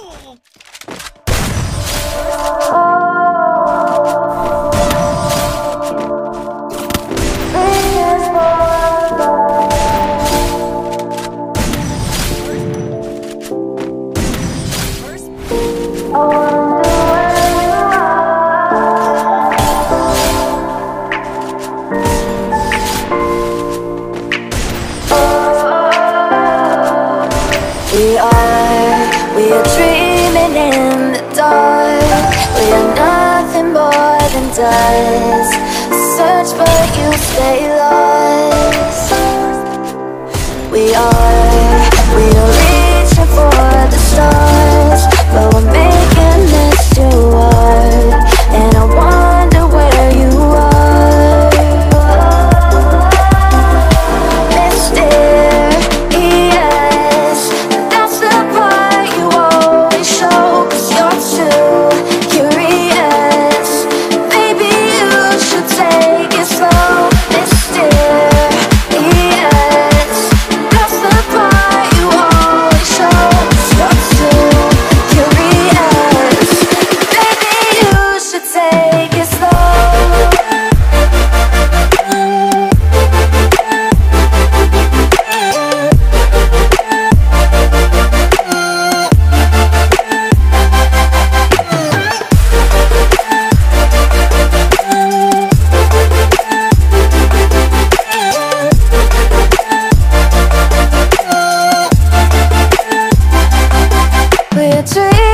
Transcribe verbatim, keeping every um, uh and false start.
We are, we are dreaming in the dark. We are nothing more than dust. Search but you stay lost. We are, we are reaching for the stars, but we're making this too hard. And I wonder where you are, Mister Yes. That's the part you always show, 'cause you're too curious. Maybe you should take it slow, Mister Yes. That's the part you always show, 'cause you're too curious. Maybe you should take it slow. We're dreaming